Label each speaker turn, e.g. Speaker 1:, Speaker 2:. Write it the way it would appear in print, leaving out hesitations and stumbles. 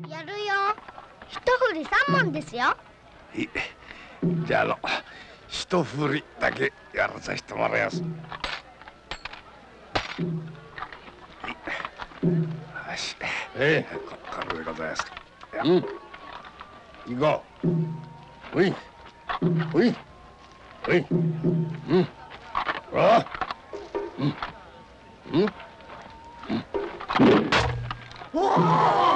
Speaker 1: やるよ。一振り3問ですよ。
Speaker 2: じゃあ一振りだけやらさせてもらいます。よし、これでございます。行こう。おいおいおい、あおお。